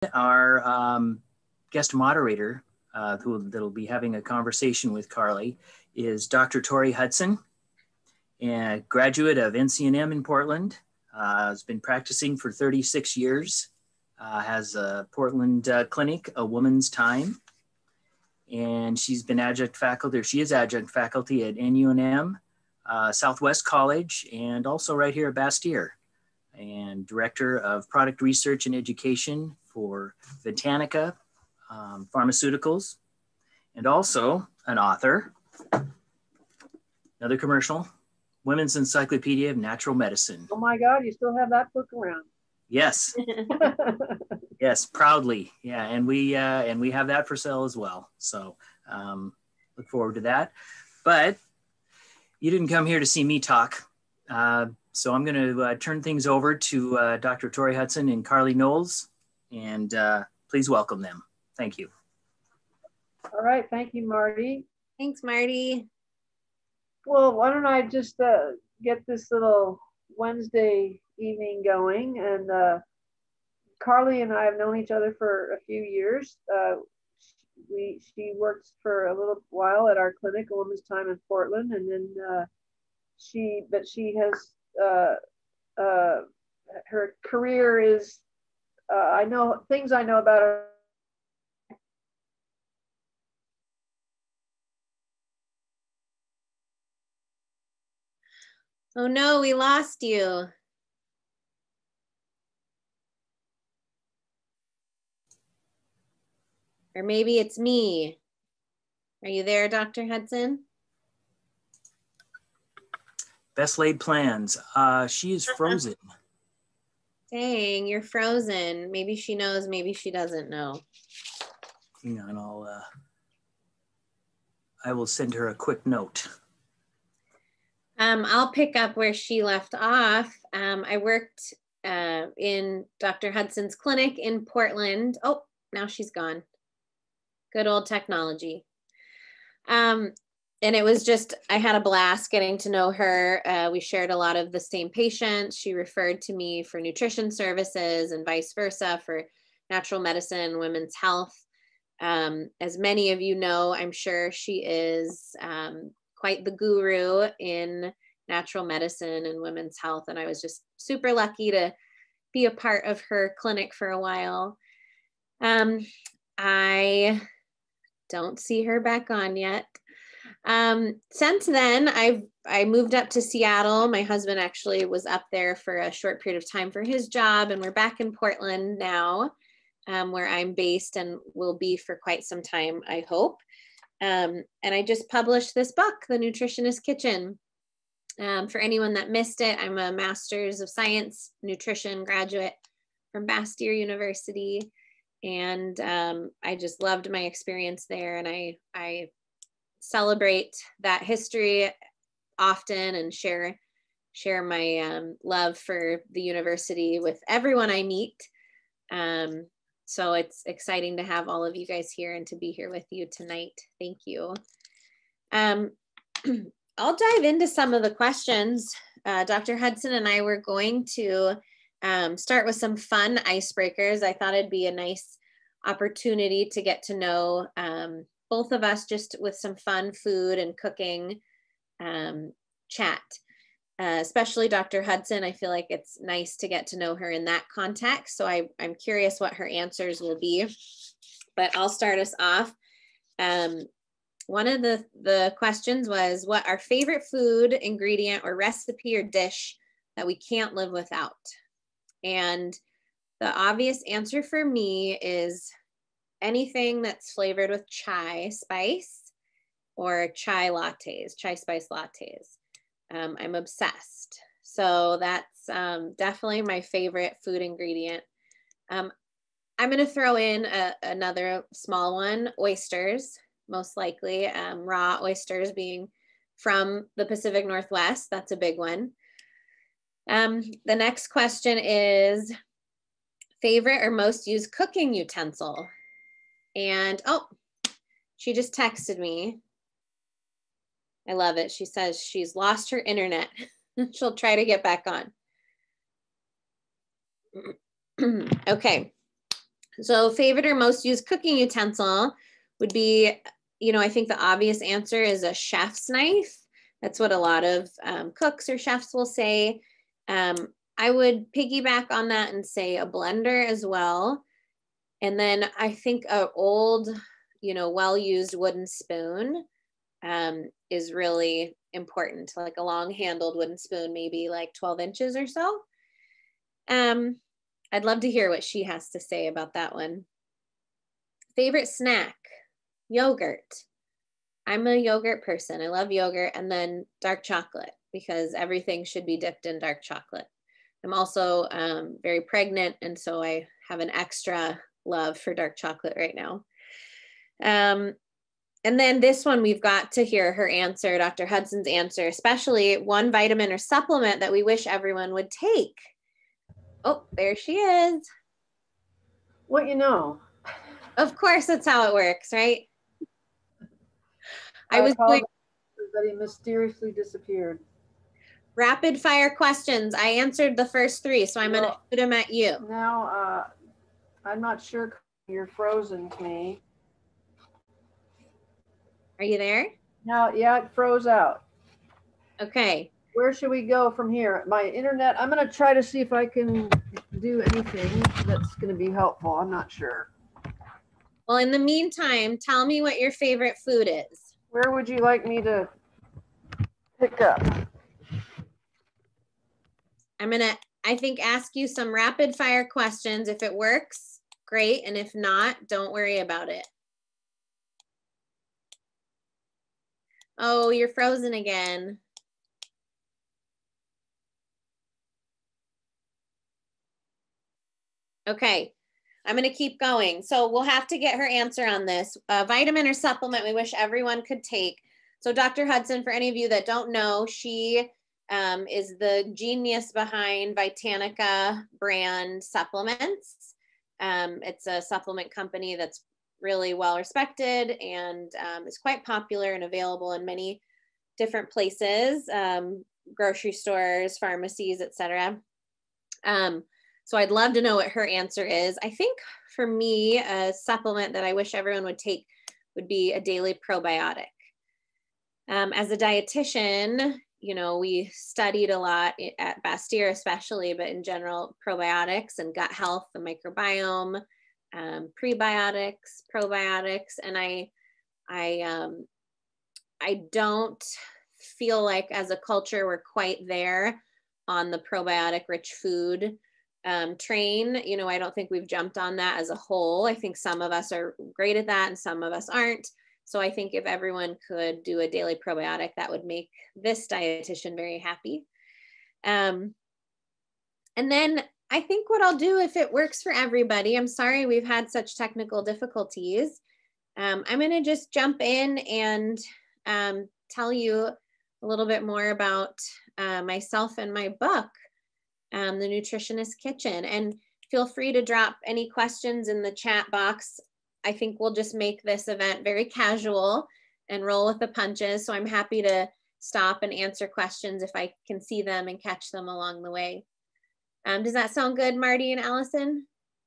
Our guest moderator, that'll be having a conversation with Carly, is Dr. Tori Hudson, a graduate of NCNM in Portland. Has been practicing for 36 years, has a Portland clinic, A Woman's Time, and she's been adjunct faculty, or she is adjunct faculty at NUNM, Southwest College, and also right here at Bastyr, and director of product research and education for Botanica Pharmaceuticals, and also an author, another commercial, Women's Encyclopedia of Natural Medicine. Oh my God, you still have that book around? Yes. Yes, proudly. Yeah, and we have that for sale as well. So look forward to that. But you didn't come here to see me talk. So I'm going to turn things over to Dr. Tori Hudson and Carly Knowles, and please welcome them. Thank you. All right. Thank you, Marty. Thanks, Marty. Well, why don't I just get this little Wednesday evening going. And Carly and I have known each other for a few years. She works for a little while at our clinic, A Woman's Time in Portland, and then she has her career is I know about her. Oh no, we lost you. Or maybe it's me. Are you there, Dr. Hudson? Best laid plans. She is frozen. Dang, you're frozen. Maybe she knows, maybe she doesn't know. Hang on, I will send her a quick note. I'll pick up where she left off. I worked in Dr. Hudson's clinic in Portland. Oh, now she's gone. Good old technology. And it was just, I had a blast getting to know her. We shared a lot of the same patients. She referred to me for nutrition services and vice versa for natural medicine, women's health. As many of you know, I'm sure she is quite the guru in natural medicine and women's health. And I was just super lucky to be a part of her clinic for a while. I don't see her back on yet. Since then, I moved up to Seattle. My husband actually was up there for a short period of time for his job, and we're back in Portland now, where I'm based and will be for quite some time, I hope. And I just published this book, The Nutritionist Kitchen. For anyone that missed it, I'm a Master's of Science Nutrition graduate from Bastyr University. And I just loved my experience there. And I celebrate that history often and share my love for the university with everyone I meet. So it's exciting to have all of you guys here and to be here with you tonight. Thank you. I'll dive into some of the questions. Dr. Hudson and I were going to start with some fun icebreakers. I thought it'd be a nice opportunity to get to know both of us just with some fun food and cooking chat. Especially Dr. Hudson, I feel like it's nice to get to know her in that context. So I'm curious what her answers will be, but I'll start us off. One of the questions was, what our favorite food, ingredient, or recipe or dish that we can't live without? And the obvious answer for me is anything that's flavored with chai spice or chai lattes, chai spice lattes. I'm obsessed. So that's definitely my favorite food ingredient. I'm going to throw in another small one, oysters, most likely. Raw oysters being from the Pacific Northwest. That's a big one. The next question is favorite or most used cooking utensil. And oh, she just texted me. I love it. She says she's lost her internet. She'll try to get back on. Okay. So favorite or most used cooking utensil would be, you know, I think the obvious answer is a chef's knife. That's what a lot of cooks or chefs will say. I would piggyback on that and say a blender as well. And then I think an old, you know, well-used wooden spoon is really important, like a long-handled wooden spoon, maybe like 12 inches or so. I'd love to hear what she has to say about that one. Favorite snack, yogurt. I'm a yogurt person. I love yogurt, and then dark chocolate, because everything should be dipped in dark chocolate. I'm also very pregnant, and so I have an extra love for dark chocolate right now. And then this one, we've got to hear her answer, Dr. Hudson's answer, especially one vitamin or supplement that we wish everyone would take. Oh, there she is. What you know? Of course, that's how it works, right? I was doing everybody mysteriously disappeared. Rapid fire questions. I answered the first three, so I'm going to shoot them at you. Now, I'm not sure. You're frozen to me. Are you there? No, yeah, it froze out. Okay. Where should we go from here? My internet, I'm going to try to see if I can do anything that's going to be helpful. I'm not sure. Well, in the meantime, tell me what your favorite food is. Where would you like me to pick up? I'm going to, I think, ask you some rapid fire questions. If it works, great. And if not, don't worry about it. Oh, you're frozen again. Okay, I'm going to keep going. So we'll have to get her answer on this. Vitamin or supplement we wish everyone could take. So Dr. Hudson, for any of you that don't know, she is the genius behind Vitanica brand supplements. It's a supplement company that's really well respected and is quite popular and available in many different places, grocery stores, pharmacies, etc. So I'd love to know what her answer is. I think for me, a supplement that I wish everyone would take would be a daily probiotic. As a dietitian, you know, we studied a lot at Bastyr especially, but in general, probiotics and gut health, the microbiome, prebiotics, probiotics, and I don't feel like as a culture we're quite there on the probiotic rich food train. You know, I don't think we've jumped on that as a whole. I think some of us are great at that and some of us aren't. So I think if everyone could do a daily probiotic, that would make this dietitian very happy. And then I think what I'll do, if it works for everybody, I'm sorry we've had such technical difficulties. I'm going to just jump in and tell you a little bit more about myself and my book, The Nutritionist Kitchen. And feel free to drop any questions in the chat box. I think we'll just make this event very casual and roll with the punches. So I'm happy to stop and answer questions if I can see them and catch them along the way. Does that sound good, Marty and Allison?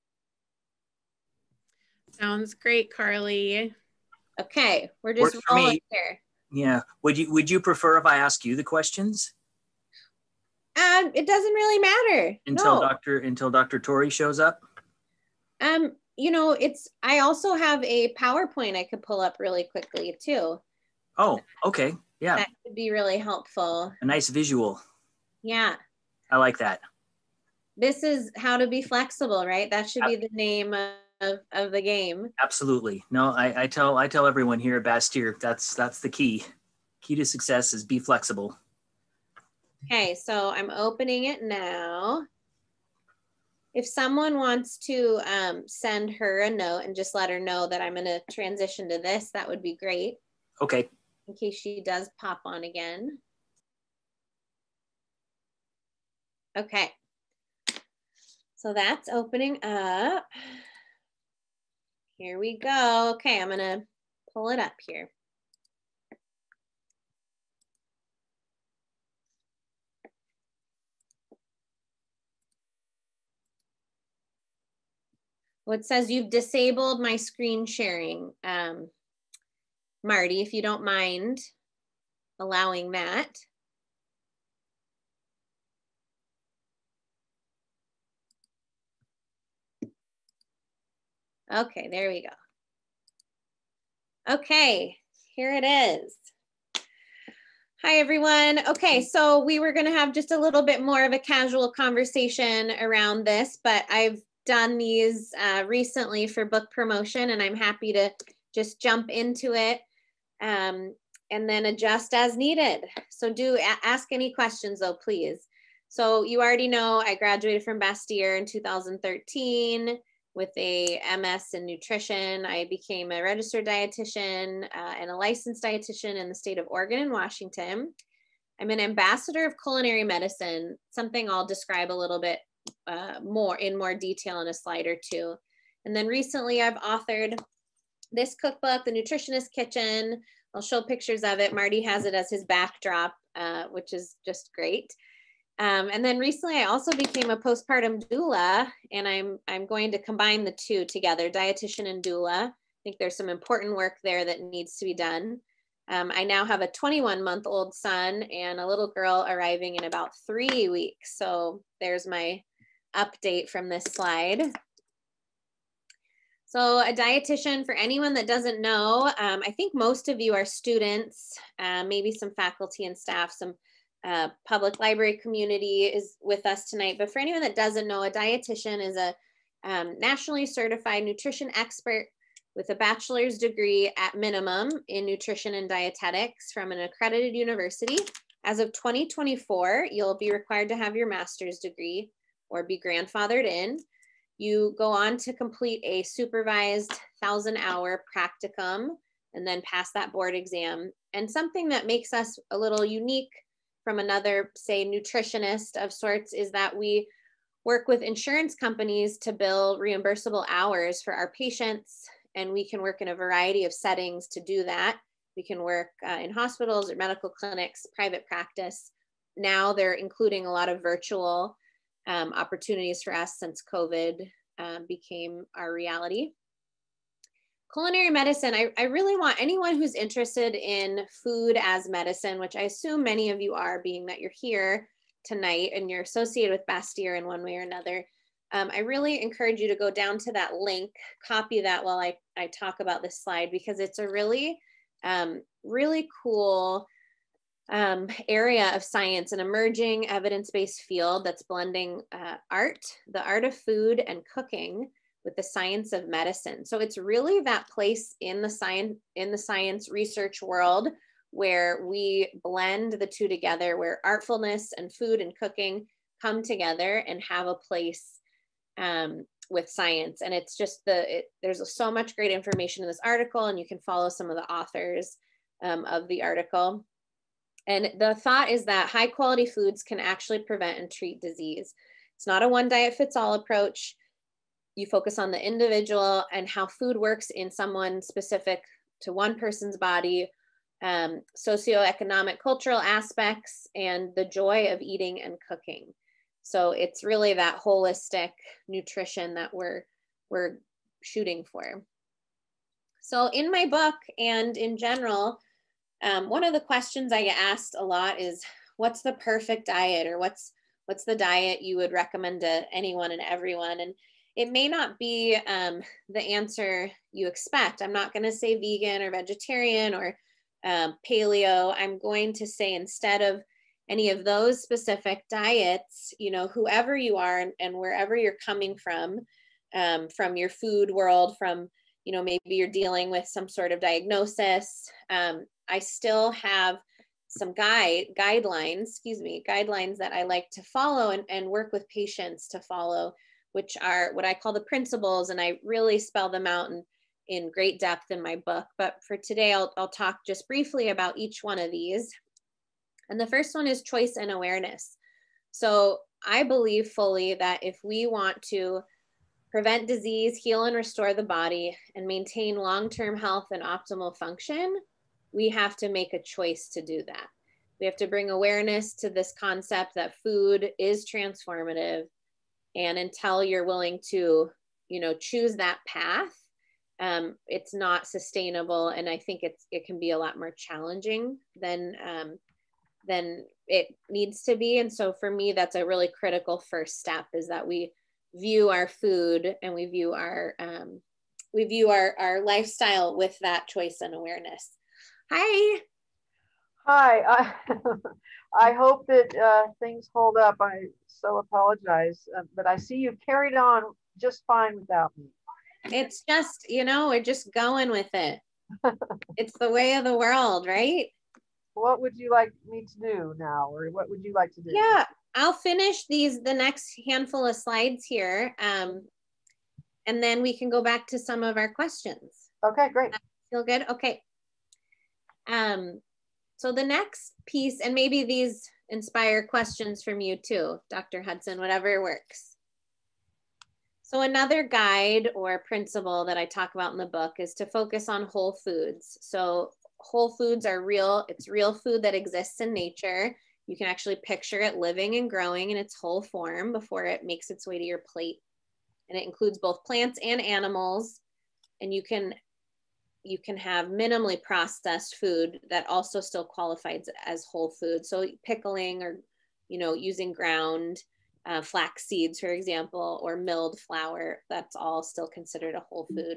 Sounds great, Carly. Okay, we're just rolling here. Yeah. Would you prefer if I ask you the questions? It doesn't really matter. Until Dr. Tori shows up? You know, I also have a PowerPoint I could pull up really quickly too. Oh, okay. Yeah. That could be really helpful. A nice visual. Yeah. I like that. This is how to be flexible, right? That should be the name of the game. Absolutely. No, I tell everyone here at Bastyr, that's the key. Key to success is be flexible. Okay, so I'm opening it now. If someone wants to send her a note and just let her know that I'm going to transition to this, that would be great. Okay. In case she does pop on again. Okay. So that's opening up. Here we go. Okay, I'm going to pull it up here. Well, it says you've disabled my screen sharing. Marty, if you don't mind allowing that. Okay, there we go. Okay, here it is. Hi, everyone. Okay, so we were going to have just a little bit more of a casual conversation around this, but I've done these recently for book promotion, and I'm happy to just jump into it and then adjust as needed. So do ask any questions, though, please. So you already know I graduated from Bastyr in 2013 with a MS in nutrition. I became a registered dietitian and a licensed dietitian in the state of Oregon and Washington. I'm an ambassador of culinary medicine, something I'll describe a little bit more detail in a slide or two. And then recently I've authored this cookbook, The Nutritionist Kitchen. I'll show pictures of it. Marty has it as his backdrop, which is just great. And then recently I also became a postpartum doula, and I'm going to combine the two together, dietitian and doula. I think there's some important work there that needs to be done. I now have a 21-month-old son and a little girl arriving in about 3 weeks. So there's my update from this slide. So a dietitian, for anyone that doesn't know, I think most of you are students, maybe some faculty and staff, some public library community is with us tonight. But for anyone that doesn't know, a dietitian is a nationally certified nutrition expert with a bachelor's degree at minimum in nutrition and dietetics from an accredited university. As of 2024, you'll be required to have your master's degree or be grandfathered in. You go on to complete a supervised 1,000-hour practicum and then pass that board exam. And something that makes us a little unique from another, say, nutritionist of sorts is that we work with insurance companies to bill reimbursable hours for our patients, and we can work in a variety of settings to do that. We can work in hospitals or medical clinics, private practice. Now they're including a lot of virtual opportunities for us since COVID became our reality. Culinary medicine, I really want anyone who's interested in food as medicine, which I assume many of you are, being that you're here tonight and you're associated with Bastyr in one way or another. I really encourage you to go down to that link, copy that while I talk about this slide, because it's a really, really cool area of science, an emerging evidence-based field that's blending the art of food and cooking with the science of medicine. So it's really that place in the science research world where we blend the two together, where artfulness and food and cooking come together and have a place with science. And it's just there's so much great information in this article, and you can follow some of the authors of the article. And the thought is that high quality foods can actually prevent and treat disease. It's not a one diet fits all approach. You focus on the individual and how food works in someone specific to one person's body, socioeconomic, cultural aspects, and the joy of eating and cooking. So it's really that holistic nutrition that we're shooting for. So in my book and in general, one of the questions I get asked a lot is, what's the perfect diet, or what's the diet you would recommend to anyone and everyone? And it may not be the answer you expect. I'm not going to say vegan or vegetarian or paleo. I'm going to say, instead of any of those specific diets, whoever you are and wherever you're coming from your food world, from, maybe you're dealing with some sort of diagnosis. I still have some guidelines that I like to follow and work with patients to follow, which are what I call the principles, and I really spell them out in great depth in my book. But for today, I'll talk just briefly about each one of these. And the first one is choice and awareness. So I believe fully that if we want to prevent disease, heal and restore the body, and maintain long-term health and optimal function, we have to make a choice to do that. We have to bring awareness to this concept that food is transformative. And until you're willing to, choose that path, it's not sustainable. And I think it can be a lot more challenging than it needs to be. And so for me, that's a really critical first step, is that we view our food and we view our lifestyle with that choice and awareness. Hi. Hi. I hope that things hold up. I so apologize, but I see you carried on just fine without me. It's just, we're just going with it. It's the way of the world, right? What would you like me to do now, or what would you like to do? Yeah, I'll finish the next handful of slides here, and then we can go back to some of our questions. Okay, great. Feel good? Okay. So the next piece, and maybe these inspire questions from you too, Dr. Hudson, whatever works. So another guide or principle that I talk about in the book is to focus on whole foods. So whole foods are real. It's real food that exists in nature. You can actually picture it living and growing in its whole form before it makes its way to your plate. And it includes both plants and animals. And you can have minimally processed food that also still qualifies as whole food. So pickling, or, using ground flax seeds, for example, or milled flour, that's all still considered a whole food.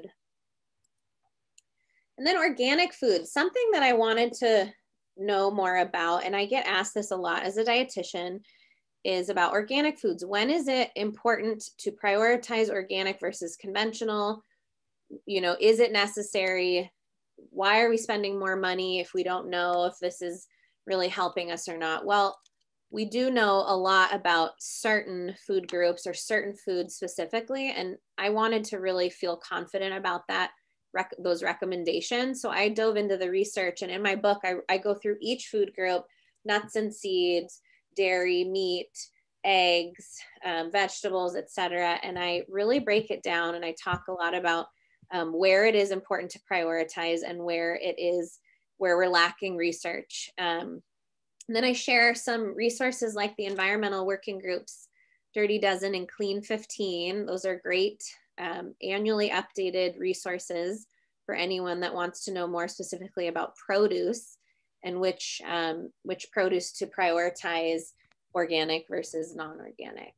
And then organic food, something that I wanted to know more about, and I get asked this a lot as a dietitian, is about organic foods. When is it important to prioritize organic versus conventional? Is it necessary? Why are we spending more money if we don't know if this is really helping us or not? Well, we do know a lot about certain food groups or certain foods specifically, and I wanted to really feel confident about those recommendations. So I dove into the research, and in my book, I go through each food group: nuts and seeds, dairy, meat, eggs, vegetables, etc. And I really break it down, and I talk a lot about where it is important to prioritize and where we're lacking research. And then I share some resources like the environmental working groups, Dirty Dozen and Clean 15. Those are great annually updated resources for anyone that wants to know more specifically about produce and which produce to prioritize, organic versus non-organic.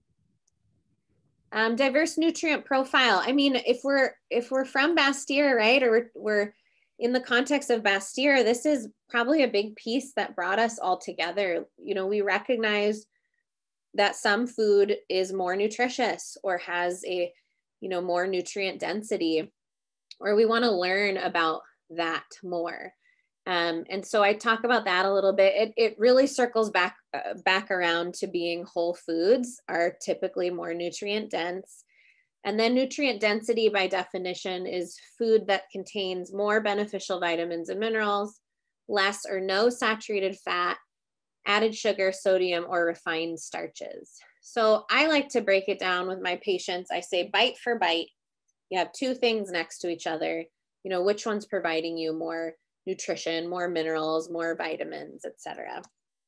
Diverse nutrient profile. I mean, if we're from Bastyr, right, or we're in the context of Bastyr, this is probably a big piece that brought us all together. We recognize that some food is more nutritious or has a, more nutrient density, or we want to learn about that more. And so I talk about that a little bit. It really circles back around to being whole foods are typically more nutrient dense. And then nutrient density by definition is food that contains more beneficial vitamins and minerals, less or no saturated fat, added sugar, sodium, or refined starches. So I like to break it down with my patients. I say bite for bite, you have two things next to each other. Which one's providing you more nutrition, more minerals, more vitamins, etc.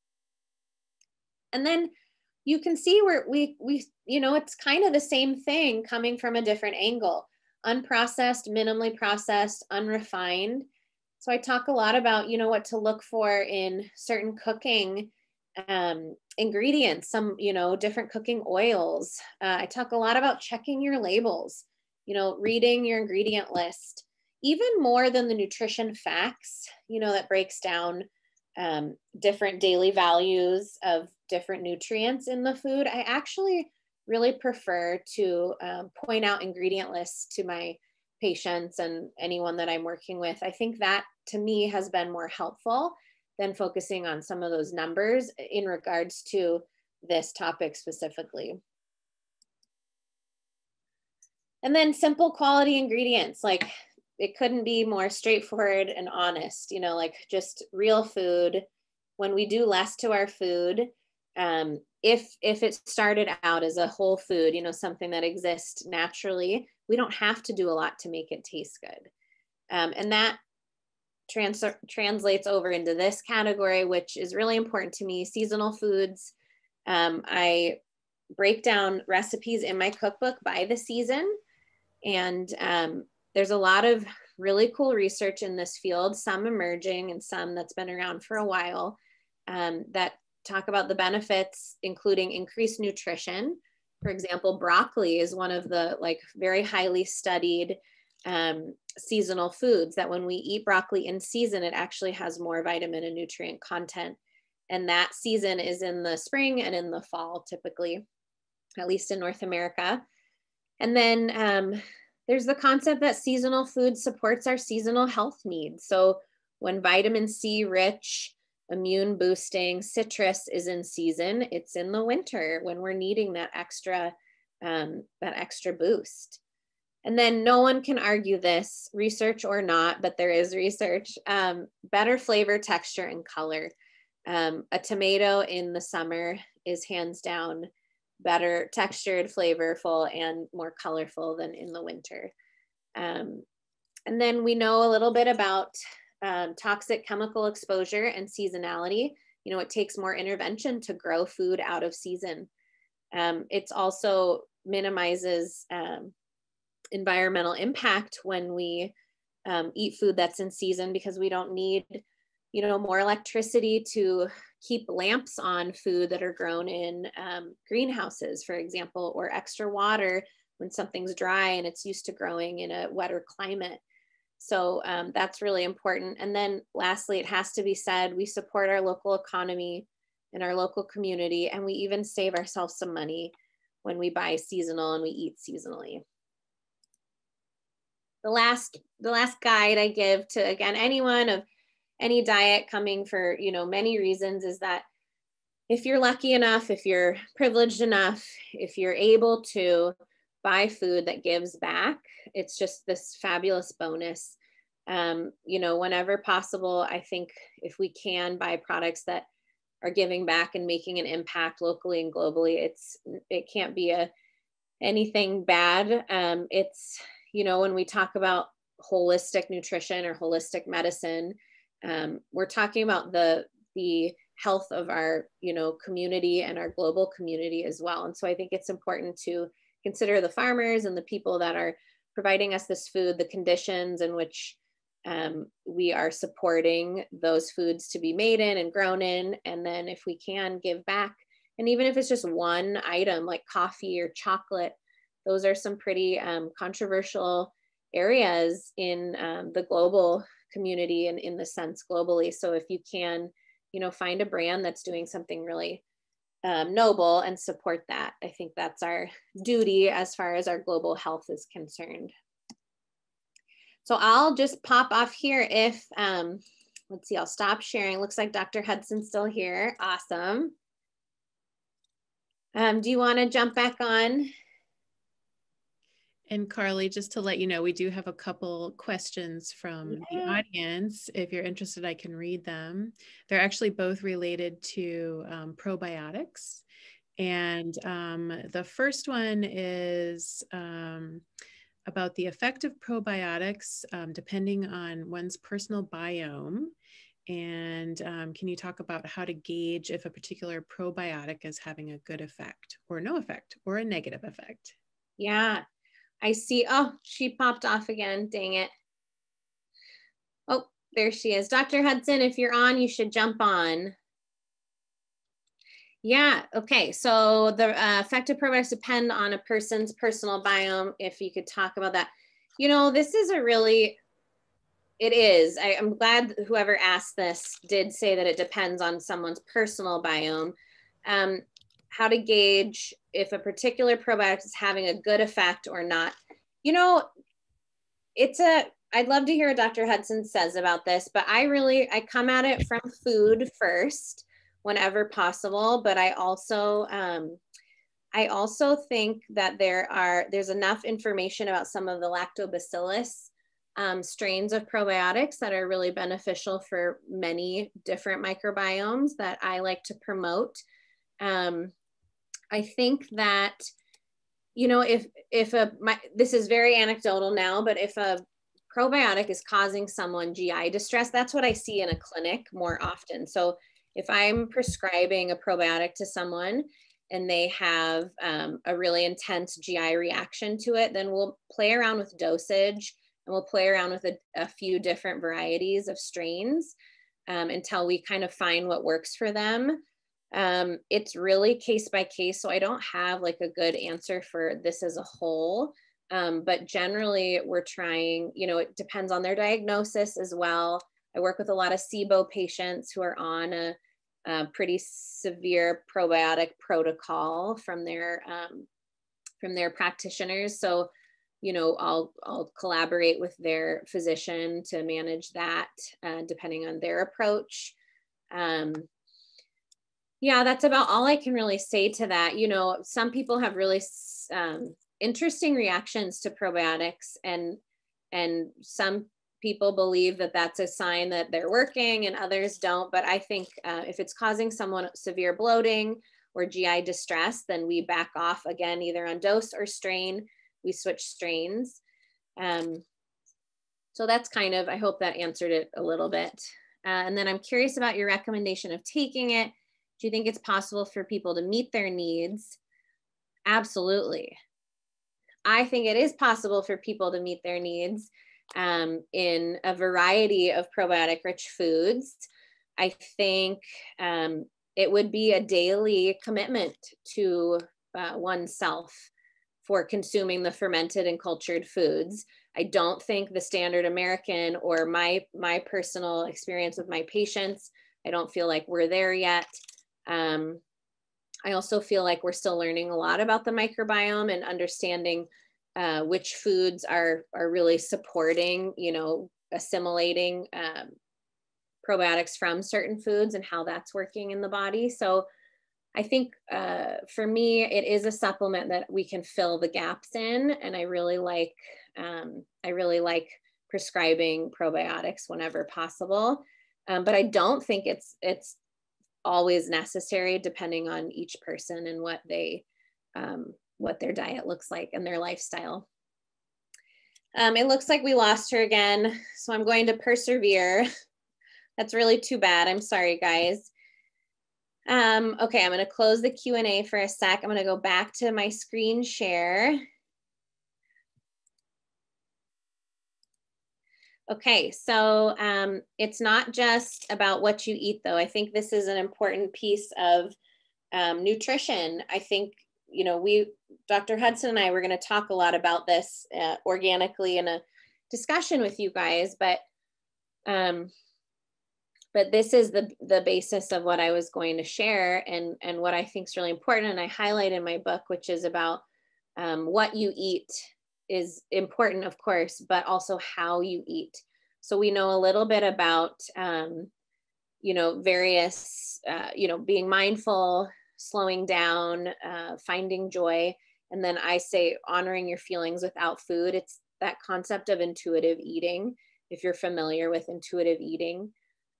And then you can see where we it's kind of the same thing coming from a different angle: unprocessed, minimally processed, unrefined. So I talk a lot about, what to look for in certain cooking ingredients, some, different cooking oils. I talk a lot about checking your labels, reading your ingredient list, even more than the nutrition facts, that breaks down different daily values of different nutrients in the food. I actually really prefer to point out ingredient lists to my patients and anyone that I'm working with. I think that to me has been more helpful than focusing on some of those numbers in regards to this topic specifically. And then simple quality ingredients, like it couldn't be more straightforward and honest, like just real food. When we do less to our food, if it started out as a whole food, something that exists naturally, we don't have to do a lot to make it taste good. And that translates over into this category, which is really important to me: seasonal foods. I break down recipes in my cookbook by the season. And there's a lot of really cool research in this field, some emerging and some that's been around for a while, that talk about the benefits, including increased nutrition. For example, broccoli is one of the like very highly studied seasonal foods, that when we eat broccoli in season, it actually has more vitamin and nutrient content. And that season is in the spring and in the fall, typically, at least in North America. And then there's the concept that seasonal food supports our seasonal health needs. So when vitamin C rich, immune boosting citrus is in season, it's in the winter when we're needing that extra boost. And then no one can argue this, research or not, but there is research, better flavor, texture, and color. A tomato in the summer is hands down better textured, flavorful, and more colorful than in the winter. And then we know a little bit about toxic chemical exposure and seasonality. You know, it takes more intervention to grow food out of season. It's also minimizes environmental impact when we eat food that's in season, because we don't need, you know, more electricity to keep lamps on food that are grown in greenhouses, for example, or extra water when something's dry and it's used to growing in a wetter climate. So that's really important. And then lastly, it has to be said, we support our local economy and our local community, and we even save ourselves some money when we buy seasonal and we eat seasonally. The last guide I give to, again, anyone of any diet coming for, you know, many reasons, is that if you're lucky enough, if you're privileged enough, if you're able to buy food that gives back, it's just this fabulous bonus. You know, whenever possible, I think if we can buy products that are giving back and making an impact locally and globally, it can't be anything bad. It's, you know, when we talk about holistic nutrition or holistic medicine, we're talking about the health of our, you know, community and our global community as well. And so I think it's important to consider the farmers and the people that are providing us this food, the conditions in which we are supporting those foods to be made in and grown in. And then if we can give back, and even if it's just one item like coffee or chocolate, those are some pretty controversial areas in the global community and in the sense globally. So if you can, you know, find a brand that's doing something really noble and support that, I think that's our duty as far as our global health is concerned. So I'll just pop off here if, let's see, I'll stop sharing. Looks like Dr. Hudson's still here. Awesome. Do you want to jump back on? And Carly, just to let you know, we do have a couple questions from the audience. If you're interested, I can read them. They're actually both related to probiotics. And the first one is about the effect of probiotics depending on one's personal biome. And can you talk about how to gauge if a particular probiotic is having a good effect or no effect or a negative effect? Yeah. I see, oh, she popped off again, dang it. Oh, there she is. Dr. Hudson, if you're on, you should jump on. Yeah, okay, so the effect of probiotics depend on a person's personal biome, if you could talk about that. You know, this is a really, it is. I'm glad whoever asked this did say that it depends on someone's personal biome. How to gauge if a particular probiotic is having a good effect or not. You know, I'd love to hear what Dr. Hudson says about this, but I come at it from food first whenever possible. But I also think that there's enough information about some of the lactobacillus strains of probiotics that are really beneficial for many different microbiomes that I like to promote. I think that, you know, this is very anecdotal now, but if a probiotic is causing someone GI distress, that's what I see in a clinic more often. So if I'm prescribing a probiotic to someone and they have a really intense GI reaction to it, then we'll play around with dosage, and we'll play around with a few different varieties of strains until we kind of find what works for them. It's really case by case, so I don't have like a good answer for this as a whole. But generally we're trying, you know, it depends on their diagnosis as well. I work with a lot of SIBO patients who are on a pretty severe probiotic protocol from their practitioners. So, you know, I'll collaborate with their physician to manage that depending on their approach. Yeah, that's about all I can really say to that. You know, some people have really interesting reactions to probiotics, and some people believe that that's a sign that they're working and others don't. But I think if it's causing someone severe bloating or GI distress, then we back off again, either on dose or strain. We switch strains. So that's kind of, I hope that answered it a little bit. And then I'm curious about your recommendation of taking it. Do you think it's possible for people to meet their needs? Absolutely. I think it is possible for people to meet their needs in a variety of probiotic-rich foods. I think it would be a daily commitment to oneself for consuming the fermented and cultured foods. I don't think the standard American, or my personal experience with my patients, I don't feel like we're there yet. I also feel like we're still learning a lot about the microbiome and understanding which foods are really supporting, you know, assimilating probiotics from certain foods and how that's working in the body. So I think for me, it is a supplement that we can fill the gaps in. And I really like prescribing probiotics whenever possible. But I don't think it's always necessary, depending on each person and what their diet looks like and their lifestyle. It looks like we lost her again, so I'm going to persevere. That's really too bad. I'm sorry, guys. Okay, I'm going to close the Q&A for a sec. I'm going to go back to my screen share. Okay, so it's not just about what you eat, though. I think this is an important piece of nutrition. I think, you know, Dr. Hudson and I, were going to talk a lot about this organically in a discussion with you guys, but this is the basis of what I was going to share, and what I think is really important. And I highlight in my book, which is about what you eat is important, of course, but also how you eat. So we know a little bit about, you know, various, you know, being mindful, slowing down, finding joy. And then I say honoring your feelings without food. It's that concept of intuitive eating, if you're familiar with intuitive eating.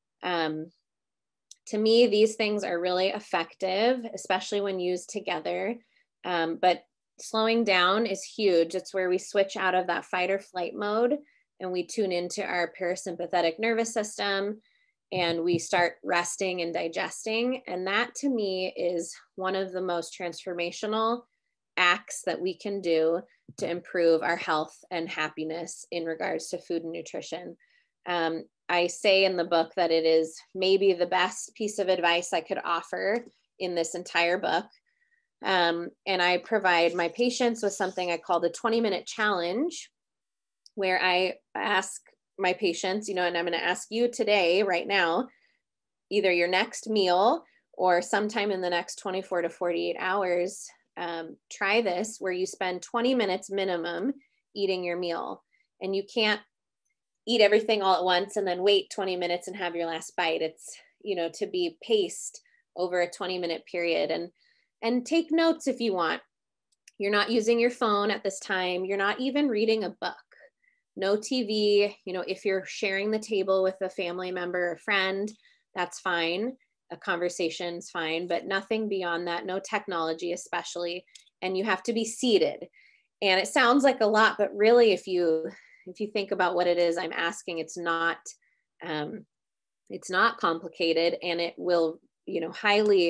To me, these things are really effective, especially when used together. But slowing down is huge. It's where we switch out of that fight or flight mode and we tune into our parasympathetic nervous system, and we start resting and digesting. And that, to me, is one of the most transformational acts that we can do to improve our health and happiness in regards to food and nutrition. I say in the book that it is maybe the best piece of advice I could offer in this entire book. And I provide my patients with something I call the 20-minute challenge, where I ask my patients, you know, and I'm going to ask you today, right now, either your next meal or sometime in the next 24 to 48 hours, try this, where you spend 20 minutes minimum eating your meal. And you can't eat everything all at once and then wait 20 minutes and have your last bite. It's, you know, to be paced over a 20-minute period. And take notes if you want. You're not using your phone at this time. You're not even reading a book. No TV. You know, if you're sharing the table with a family member or friend, that's fine. A conversation's fine, but nothing beyond that. No technology, especially. And you have to be seated. And it sounds like a lot, but really, if you think about what it is I'm asking, it's not complicated, and it will, you know, highly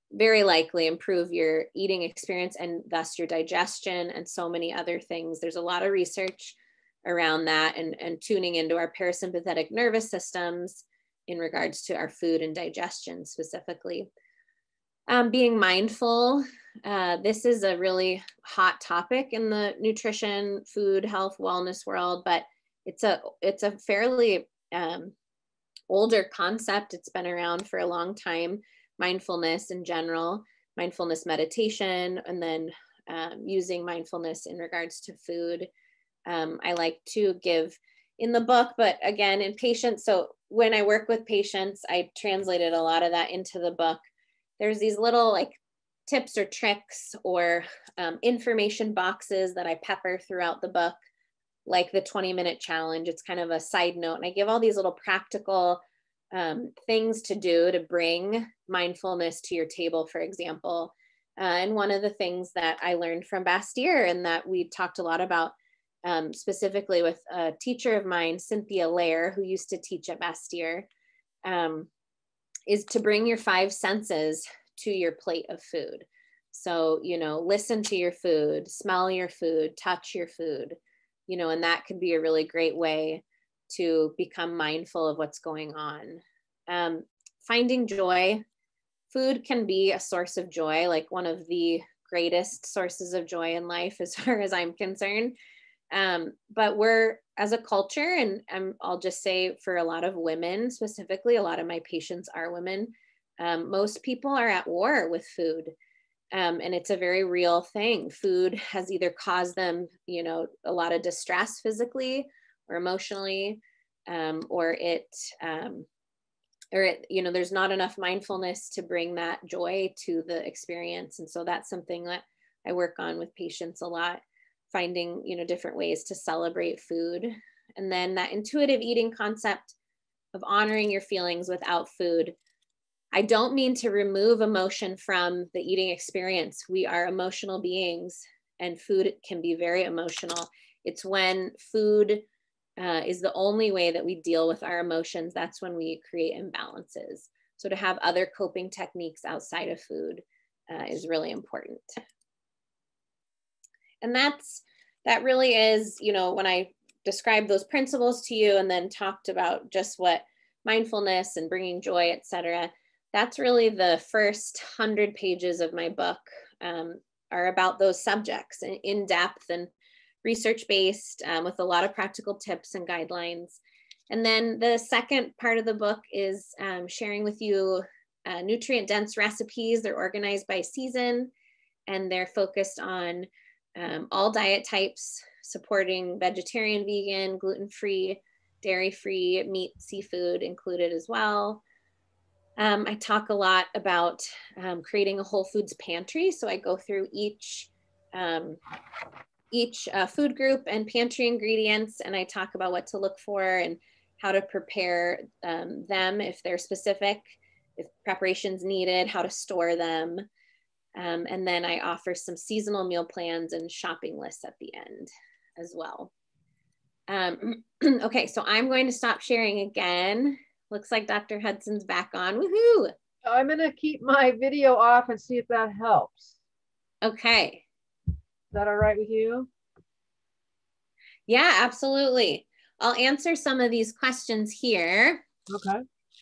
very likely improve your eating experience and thus your digestion and so many other things. There's a lot of research around that and tuning into our parasympathetic nervous systems in regards to our food and digestion specifically. Being mindful, this is a really hot topic in the nutrition, food, health, wellness world, but it's a fairly older concept. It's been around for a long time. Mindfulness in general, mindfulness meditation, and then using mindfulness in regards to food. I like to give in the book, but again, in patients. So when I work with patients, I translated a lot of that into the book. There's these little like tips or tricks or information boxes that I pepper throughout the book, like the 20-minute challenge. It's kind of a side note. And I give all these little practical things to do to bring mindfulness to your table, for example. And one of the things that I learned from Bastyr and that we talked a lot about specifically with a teacher of mine, Cynthia Lair, who used to teach at Bastyr, is to bring your 5 senses to your plate of food. So, you know, listen to your food, smell your food, touch your food, you know, and that could be a really great way to become mindful of what's going on. Finding joy. Food can be a source of joy, like one of the greatest sources of joy in life, as far as I'm concerned. But we're, as a culture, and I'll just say for a lot of women specifically, a lot of my patients are women. Most people are at war with food. And it's a very real thing. Food has either caused them, you know, a lot of distress physically or emotionally, or it, you know, there's not enough mindfulness to bring that joy to the experience. And so that's something that I work on with patients a lot, finding, you know, different ways to celebrate food. And then that intuitive eating concept of honoring your feelings without food. I don't mean to remove emotion from the eating experience. We are emotional beings, and food can be very emotional. It's when food is the only way that we deal with our emotions. That's when we create imbalances. So to have other coping techniques outside of food is really important. And that really is, you know, when I described those principles to you and then talked about just what mindfulness and bringing joy, etc., that's really the first 100 pages of my book are about those subjects in depth and research-based with a lot of practical tips and guidelines. And then the second part of the book is sharing with you nutrient-dense recipes. They're organized by season, and they're focused on all diet types, supporting vegetarian, vegan, gluten-free, dairy-free, meat, seafood included as well. I talk a lot about creating a whole foods pantry. So I go through each food group and pantry ingredients, and I talk about what to look for and how to prepare them if they're specific, if preparation's needed, how to store them. And then I offer some seasonal meal plans and shopping lists at the end as well. Okay, so I'm going to stop sharing again. Looks like Dr. Hudson's back on. Woohoo! I'm going to keep my video off and see if that helps. Okay. Is that all right with you? Yeah, absolutely. I'll answer some of these questions here. Okay.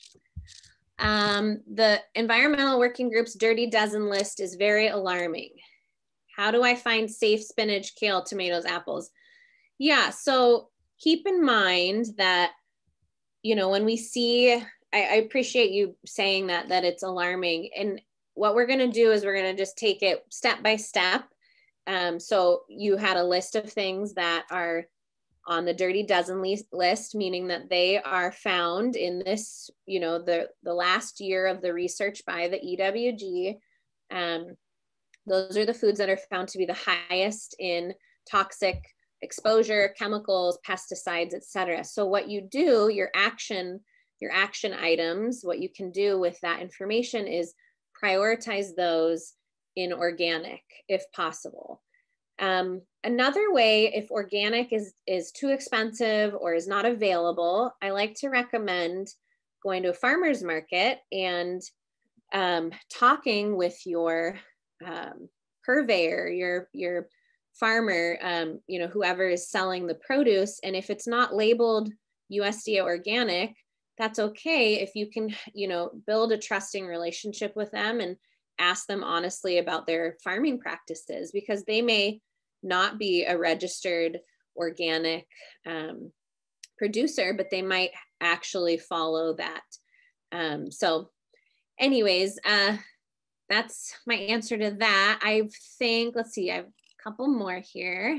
The Environmental Working Group's Dirty Dozen list is very alarming. How do I find safe spinach, kale, tomatoes, apples? Yeah, so keep in mind that, you know, when we see, I appreciate you saying that it's alarming. And what we're going to do is we're going to just take it step by step. So you had a list of things that are on the Dirty Dozen list, meaning that they are found in this, you know, the last year of the research by the EWG. Those are the foods that are found to be the highest in toxic exposure, chemicals, pesticides, etc. So what you do, your action items, what you can do with that information is prioritize those in organic if possible. Another way, if organic is too expensive or is not available, I like to recommend going to a farmer's market and talking with your purveyor, your farmer, you know, whoever is selling the produce. And if it's not labeled USDA organic, that's okay. If you can, you know, build a trusting relationship with them and ask them honestly about their farming practices, because they may not be a registered organic producer, but they might actually follow that. So anyways, that's my answer to that. I think, let's see, I have a couple more here.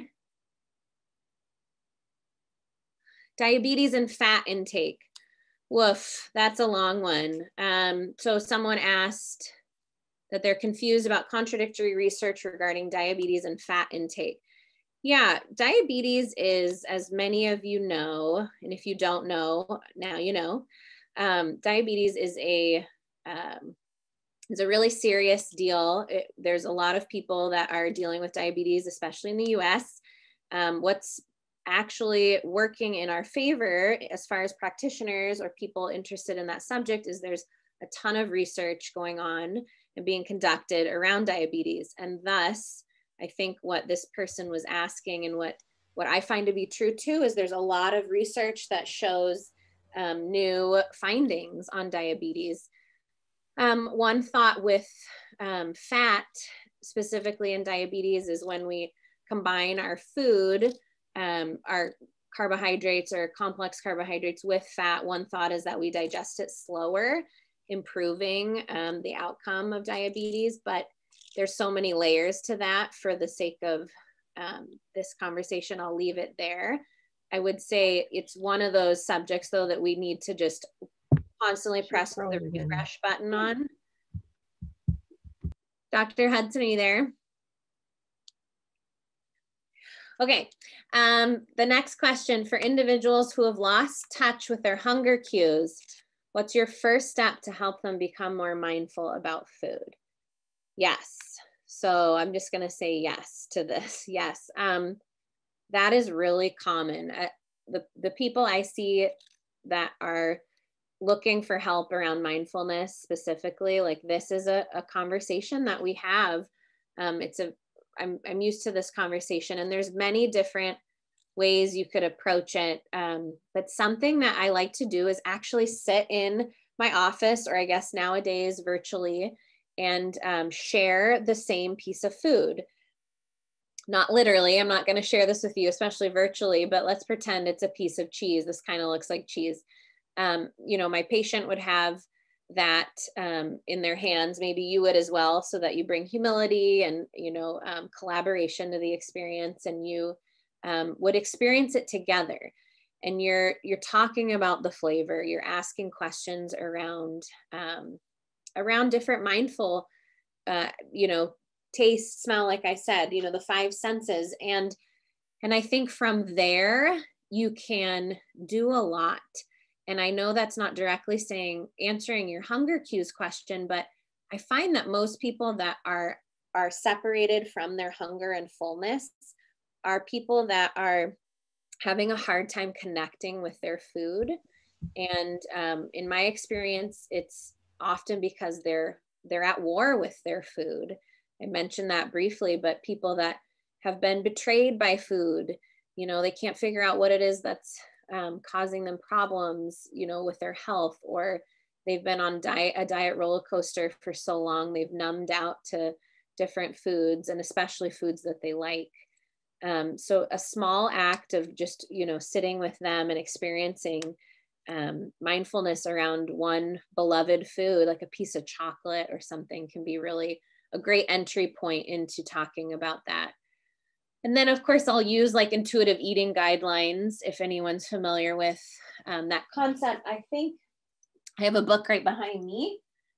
Diabetes and fat intake. Woof, that's a long one. So someone asked that they're confused about contradictory research regarding diabetes and fat intake. Yeah, diabetes is, as many of you know, and if you don't know, now you know, diabetes is a really serious deal. There's a lot of people that are dealing with diabetes, especially in the US. What's actually working in our favor as far as practitioners or people interested in that subject is there's a ton of research going on and being conducted around diabetes. And thus, I think what this person was asking and what I find to be true too is there's a lot of research that shows new findings on diabetes. One thought with fat, specifically in diabetes, is when we combine our food, our carbohydrates or complex carbohydrates with fat, one thought is that we digest it slower, improving the outcome of diabetes. But there's so many layers to that. For the sake of this conversation, I'll leave it there. I would say it's one of those subjects, though, that we need to just constantly press the refresh button on. Dr. Hudson, are you there? Okay, the next question: for individuals who have lost touch with their hunger cues, what's your first step to help them become more mindful about food? Yes, so I'm just gonna say yes to this, yes. That is really common. The people I see that are looking for help around mindfulness specifically, like this is a conversation that we have. I'm used to this conversation, and there's many different ways you could approach it. But something that I like to do is actually sit in my office, or I guess nowadays virtually, and share the same piece of food. Not literally, I'm not going to share this with you, especially virtually, but let's pretend it's a piece of cheese. This kind of looks like cheese. You know, my patient would have that in their hands. Maybe you would as well, so that you bring humility and, you know, collaboration to the experience, and you would experience it together. And you're talking about the flavor, you're asking questions around different mindful, you know, taste, smell, like I said, you know, the 5 senses. And I think from there, you can do a lot. And I know that's not directly answering your hunger cues question, but I find that most people that are separated from their hunger and fullness are people that are having a hard time connecting with their food. And in my experience, it's often because they're at war with their food. I mentioned that briefly, but people that have been betrayed by food, you know, they can't figure out what it is that's causing them problems, you know, with their health, or they've been on a diet roller coaster for so long, they've numbed out to different foods, and especially foods that they like. So a small act of just, you know, sitting with them and experiencing mindfulness around one beloved food, like a piece of chocolate or something, can be really a great entry point into talking about that. And then, of course, I'll use like intuitive eating guidelines if anyone's familiar with that concept. I think I have a book right behind me.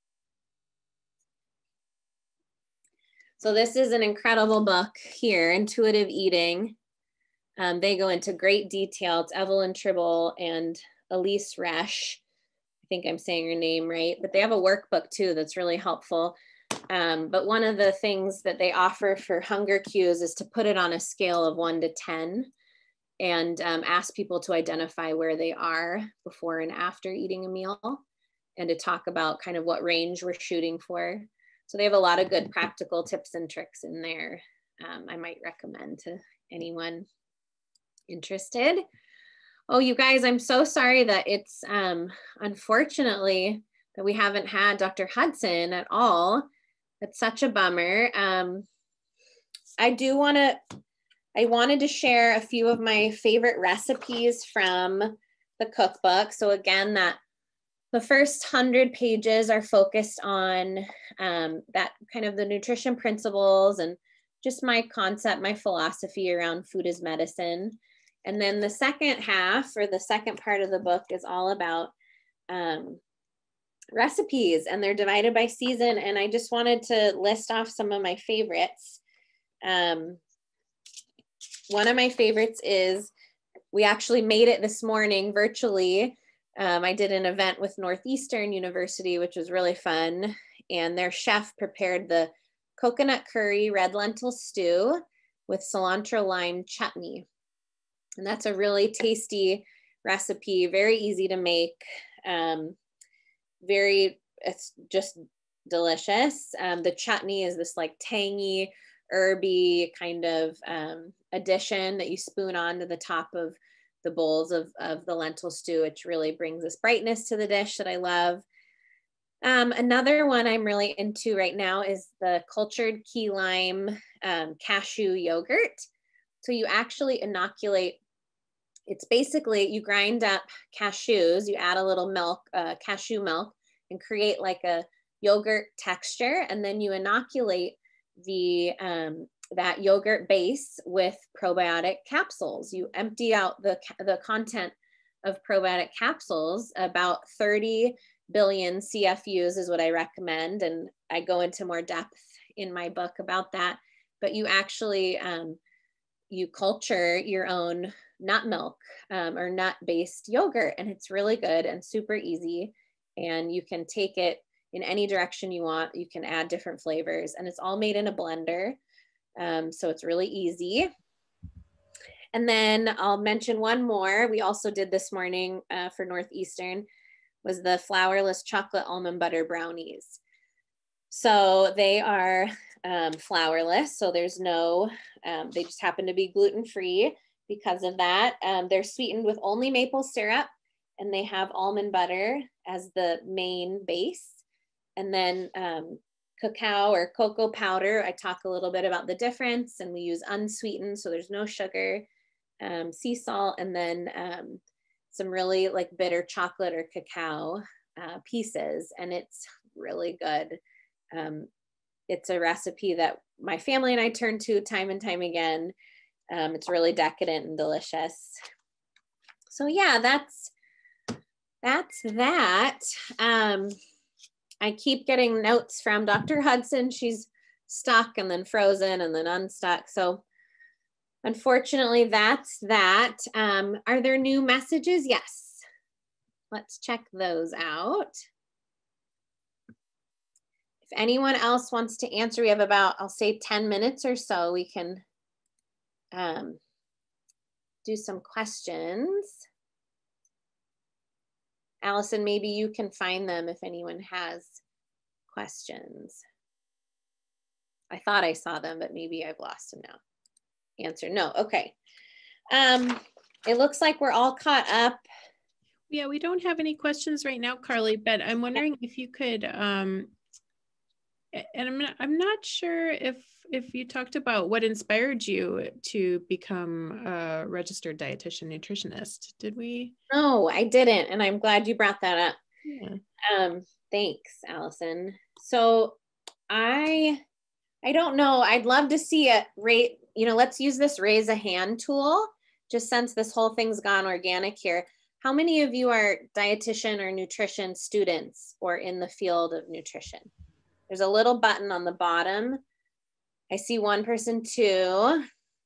So this is an incredible book here, Intuitive Eating. They go into great detail. It's Evelyn Tribble and Elise Resch. I think I'm saying your name right, but they have a workbook too that's really helpful. But one of the things that they offer for hunger cues is to put it on a scale of 1 to 10 and ask people to identify where they are before and after eating a meal. and to talk about kind of what range we're shooting for. So they have a lot of good practical tips and tricks in there. I might recommend to anyone interested. Oh, you guys, I'm so sorry that it's unfortunately that we haven't had Dr. Hudson at all. That's such a bummer. I wanted to share a few of my favorite recipes from the cookbook. So again, the first 100 pages are focused on that kind of the nutrition principles and just my concept, my philosophy around food as medicine. And then the second half, or the second part of the book, is all about recipes, and they're divided by season. And I just wanted to list off some of my favorites. One of my favorites is, we actually made it this morning virtually. I did an event with Northeastern University, which was really fun. And their chef prepared the coconut curry red lentil stew with cilantro lime chutney. And that's a really tasty recipe, very easy to make, it's just delicious. The chutney is this like tangy, herby kind of addition that you spoon onto the top of the bowls of the lentil stew, which really brings this brightness to the dish that I love. Another one I'm really into right now is the cultured key lime cashew yogurt. So you actually inoculate, it's basically, you grind up cashews, you add a little milk, cashew milk, and create like a yogurt texture. And then you inoculate that yogurt base with probiotic capsules. You empty out the content of probiotic capsules. About 30 billion CFUs is what I recommend. And I go into more depth in my book about that. But you actually, you culture your own nut milk or nut-based yogurt, and it's really good and super easy. And you can take it in any direction you want. You can add different flavors, and it's all made in a blender. So it's really easy. And then I'll mention one more. We also did this morning for Northeastern, was the flourless chocolate almond butter brownies. So they are flourless. So there's no, they just happen to be gluten-free because of that. They're sweetened with only maple syrup, and they have almond butter as the main base. And then cacao or cocoa powder. I talk a little bit about the difference, and we use unsweetened, so there's no sugar, sea salt, and then some really like bitter chocolate or cacao pieces, and it's really good. It's a recipe that my family and I turn to time and time again. It's really decadent and delicious. So yeah, that's that. I keep getting notes from Dr. Hudson. She's stuck and then frozen and then unstuck. So unfortunately, that's that. Are there new messages? Yes. Let's check those out. If anyone else wants to answer, we have about, I'll say 10 minutes or so. We can do some questions. Allison, maybe you can find them if anyone has questions. I thought I saw them, but maybe I've lost them now. Answer, no, okay. It looks like we're all caught up. Yeah, we don't have any questions right now, Carly, but I'm wondering if you could, and I'm not sure if you talked about what inspired you to become a registered dietitian nutritionist. Did we? No, I didn't, and I'm glad you brought that up. Yeah. Thanks, Allison. So I don't know. I'd love to see it rate. Let's use this raise a hand tool, just since this whole thing's gone organic here. How many of you are dietitian or nutrition students or in the field of nutrition? There's a little button on the bottom. I see one person, two.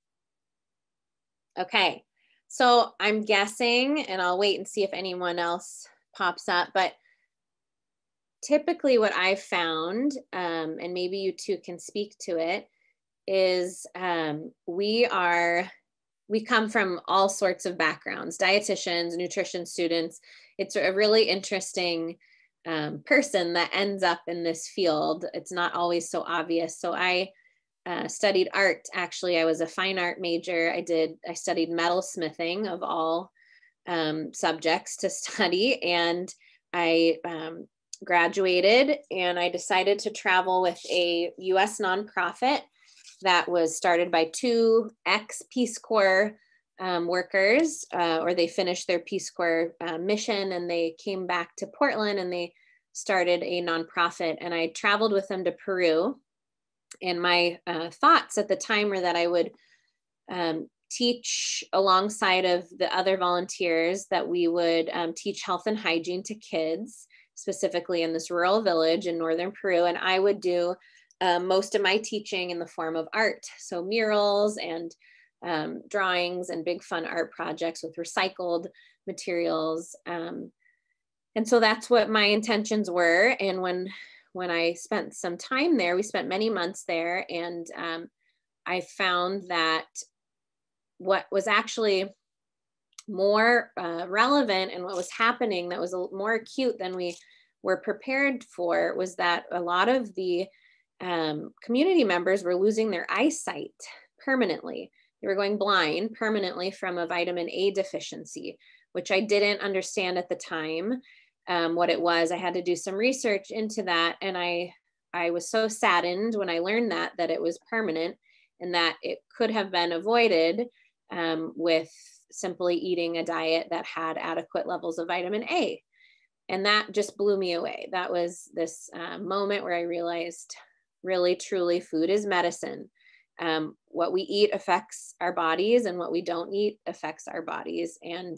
Okay, so I'm guessing, and I'll wait and see if anyone else pops up, but typically what I've found, and maybe you two can speak to it, is we come from all sorts of backgrounds, dietitians, nutrition students. It's a really interesting person that ends up in this field. It's not always so obvious. So I studied art. Actually, I was a fine art major. I studied metalsmithing of all subjects to study, and I graduated, and I decided to travel with a US nonprofit that was started by 2 ex-Peace Corps workers, or they finished their Peace Corps mission, and they came back to Portland and they started a nonprofit, and I traveled with them to Peru. And my thoughts at the time were that I would teach alongside of the other volunteers, that we would teach health and hygiene to kids, specifically in this rural village in northern Peru. And I would do most of my teaching in the form of art. So murals and drawings and big fun art projects with recycled materials. And so that's what my intentions were. And when I spent some time there, we spent many months there, and I found that what was actually more relevant and what was happening that was more acute than we were prepared for was that a lot of the community members were losing their eyesight permanently. They were going blind permanently from a vitamin A deficiency, which I didn't understand at the time what it was. I had to do some research into that, and I was so saddened when I learned that it was permanent and that it could have been avoided with simply eating a diet that had adequate levels of vitamin A. And that just blew me away. That was this moment where I realized, really, truly, food is medicine. What we eat affects our bodies, and what we don't eat affects our bodies. And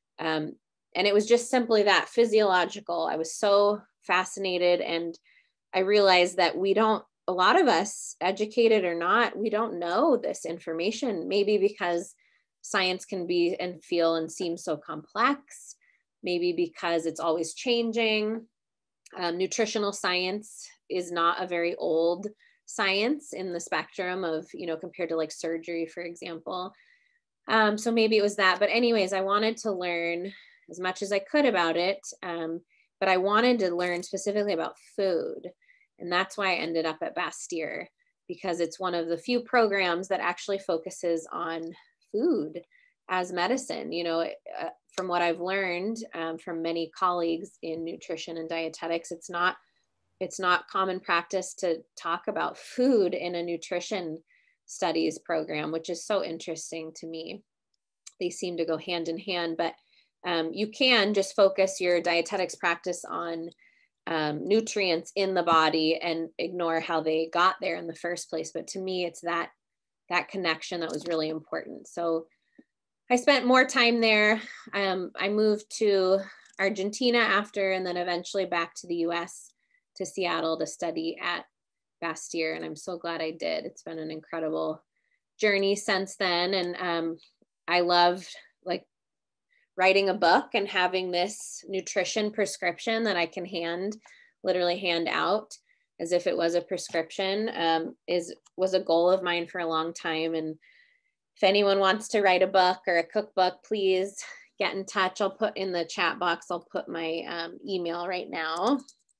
it was just simply that, physiological. I was so fascinated, and I realized that a lot of us, educated or not, we don't know this information, maybe because science can be and feel and seem so complex, maybe because it's always changing. Nutritional science is not a very old science in the spectrum of, compared to like surgery, for example. So maybe it was that, but anyways, I wanted to learn as much as I could about it. But I wanted to learn specifically about food. And that's why I ended up at Bastyr, because it's one of the few programs that actually focuses on food as medicine. From what I've learned from many colleagues in nutrition and dietetics, it's not common practice to talk about food in a nutrition studies program, which is so interesting to me. They seem to go hand in hand, but you can just focus your dietetics practice on nutrients in the body and ignore how they got there in the first place. But to me, it's that connection that was really important. So I spent more time there. I moved to Argentina after, and then eventually back to the US, to Seattle, to study at Bastyr. And I'm so glad I did. It's been an incredible journey since then. And I loved writing a book and having this nutrition prescription that I can literally hand out as if it was a prescription, was a goal of mine for a long time. And if anyone wants to write a book or a cookbook, please get in touch. I'll put in the chat box, I'll put my email right now.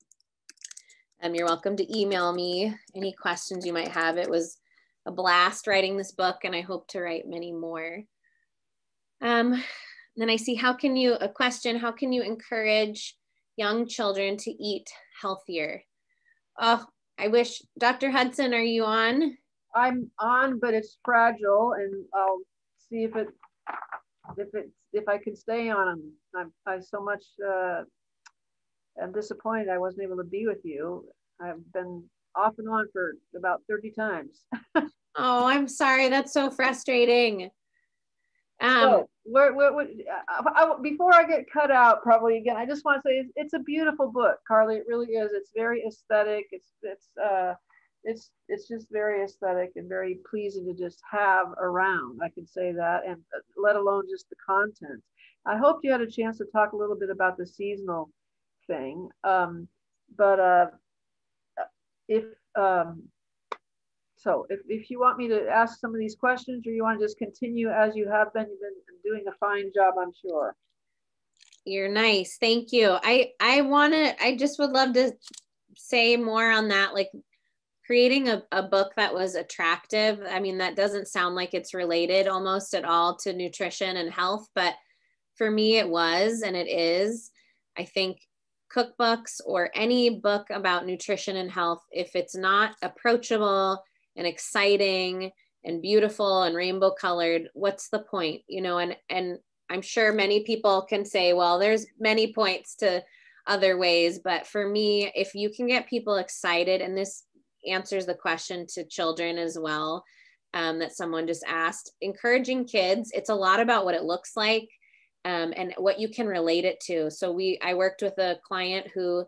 You're welcome to email me any questions you might have. It was a blast writing this book, and I hope to write many more. Then I see, how can you encourage young children to eat healthier? Oh, I wish, Dr. Hudson, are you on? I'm on, but it's fragile, and I'll see if I can stay on. I so much I'm disappointed I wasn't able to be with you. I've been off and on for about 30 times. Oh, I'm sorry. That's so frustrating. So before I get cut out, probably again, I just want to say it's a beautiful book, Carly. It really is. It's very aesthetic. It's just very aesthetic and very pleasing to just have around. I can say that, and let alone just the content. I hope you had a chance to talk a little bit about the seasonal thing, So if you want me to ask some of these questions, or you want to just continue as you have been, you've been doing a fine job, I'm sure. You're nice. Thank you. I just would love to say more on that, like creating a book that was attractive. I mean, that doesn't sound like it's related almost at all to nutrition and health, but for me it was, and it is. I think cookbooks or any book about nutrition and health, if it's not approachable and exciting and beautiful and rainbow colored, what's the point? You know, and I'm sure many people can say, well, there's many points to other ways, but for me, if you can get people excited, and this answers the question to children as well, that someone just asked, encouraging kids, it's a lot about what it looks like, and what you can relate it to. So I worked with a client who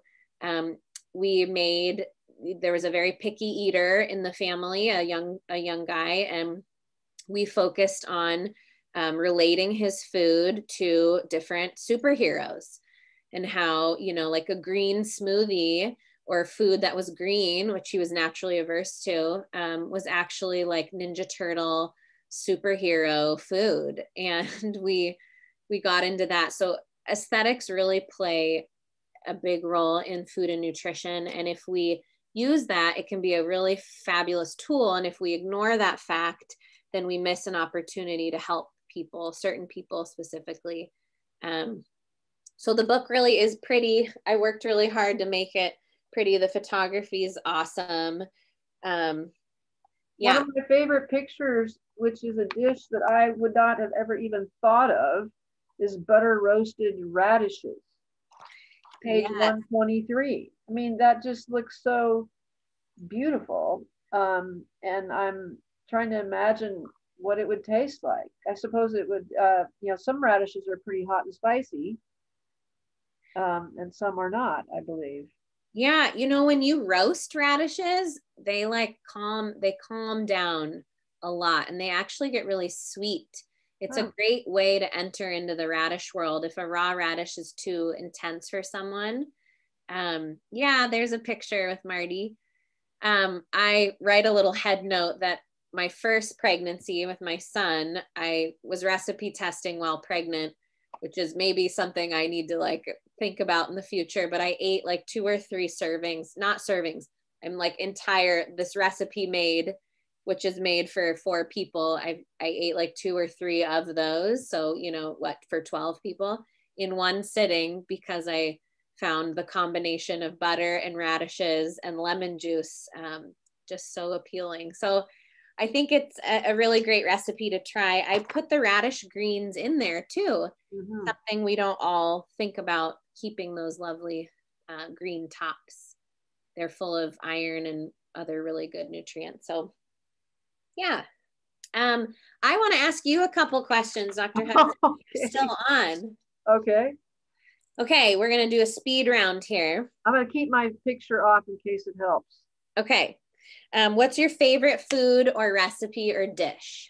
there was a very picky eater in the family, a young guy, and we focused on relating his food to different superheroes, and how, you know, like a green smoothie or food that was green, which he was naturally averse to, was actually like Ninja Turtle superhero food. And we got into that. So aesthetics really play a big role in food and nutrition. And if we use that, it can be a really fabulous tool. And if we ignore that fact, then we miss an opportunity to help people, certain people specifically. So the book really is pretty. I worked really hard to make it pretty. The photography is awesome. Yeah. One of my favorite pictures, which is a dish that I would not have ever even thought of, is butter roasted radishes. Page 123. I mean, that just looks so beautiful. And I'm trying to imagine what it would taste like. I suppose it would, you know, some radishes are pretty hot and spicy, and some are not, I believe. Yeah, you know, when you roast radishes, they calm down a lot, and they actually get really sweet. It's a great way to enter into the radish world if a raw radish is too intense for someone. Yeah, there's a picture with Marty. I write a little head note that my first pregnancy with my son, I was recipe testing while pregnant, which is maybe something I need to like think about in the future, but I ate like 2 or 3 servings, not servings. I'm like this recipe made, which is made for 4 people. I ate like 2 or 3 of those. So, you know, for 12 people in one sitting, because I found the combination of butter and radishes and lemon juice just so appealing. So I think it's a really great recipe to try. I put the radish greens in there too. Mm-hmm. Something we don't all think about, keeping those lovely green tops. They're full of iron and other really good nutrients. So yeah. I want to ask you a couple questions, Dr. Hudson. Okay. You're still on. Okay. Okay, we're going to do a speed round here. I'm going to keep my picture off in case it helps. Okay. What's your favorite food or recipe or dish?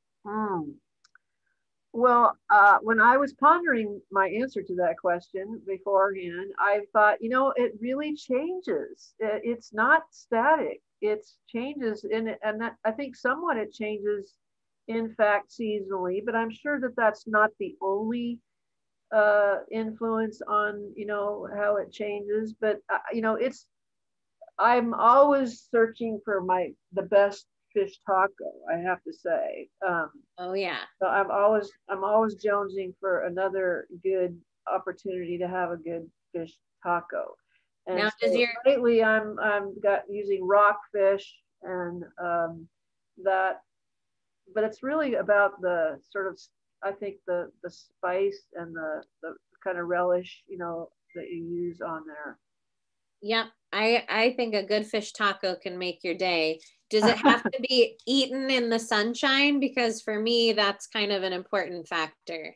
Well, when I was pondering my answer to that question beforehand, I thought, you know, it really changes. It's not static. It changes, and that, I think somewhat it changes, in fact, seasonally. But I'm sure that that's not the only influence on, you know, how it changes. But you know, I'm always searching for the best fish taco, I have to say. Oh yeah. So I'm always jonesing for another good opportunity to have a good fish taco. And now, so lately I'm using rockfish and that, but it's really about the sort of, I think the spice and the kind of relish, you know, that you use on there. Yep. I think a good fish taco can make your day. Does it have to be eaten in the sunshine? Because for me, that's kind of an important factor.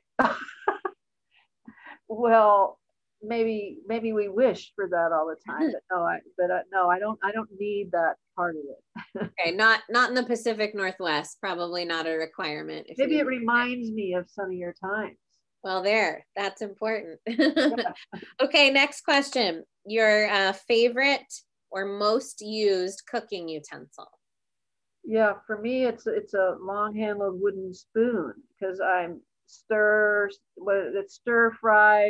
Well, maybe we wish for that all the time, but no, I don't need that part of it. Okay, not in the Pacific Northwest. Probably not a requirement. Maybe it reminds me of sunnier times. Well, that's important. Okay, next question. Your favorite or most used cooking utensil? Yeah, for me, it's a long-handled wooden spoon, because I'm stir, whether it's stir fry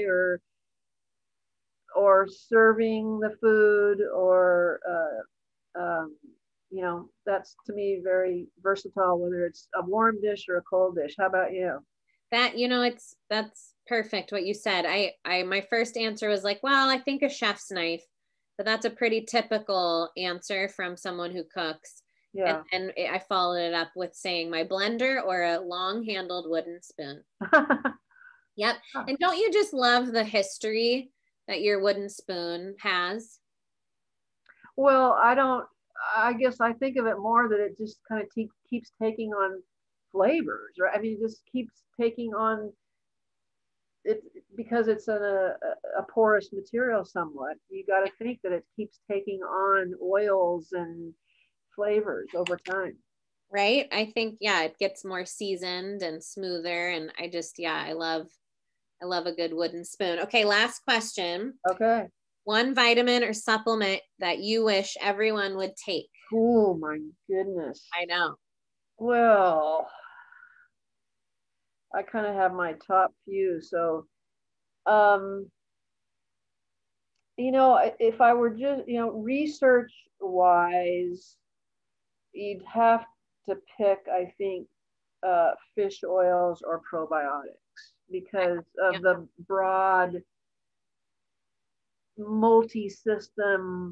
or serving the food, or you know, that's to me very versatile, whether it's a warm dish or a cold dish. How about you? That, you know, that's perfect what you said. My first answer was like, well, I think a chef's knife, but that's a pretty typical answer from someone who cooks. Yeah. And I followed it up with saying my blender or a long handled wooden spoon. Yep. And don't you just love the history that your wooden spoon has? Well, I guess I think of it more that it just kind of keeps taking on flavors, right? I mean, it just keeps taking on it because it's a porous material somewhat. You got to think that it keeps taking on oils and flavors over time. Right. I think, yeah, it gets more seasoned and smoother. And I just, yeah, I love a good wooden spoon. Okay. Last question. Okay. One vitamin or supplement that you wish everyone would take. Oh my goodness. I know. Well, I kind of have my top few. So, you know, if I were just, you know, research wise, you'd have to pick, I think, fish oils or probiotics because of the broad multi-system,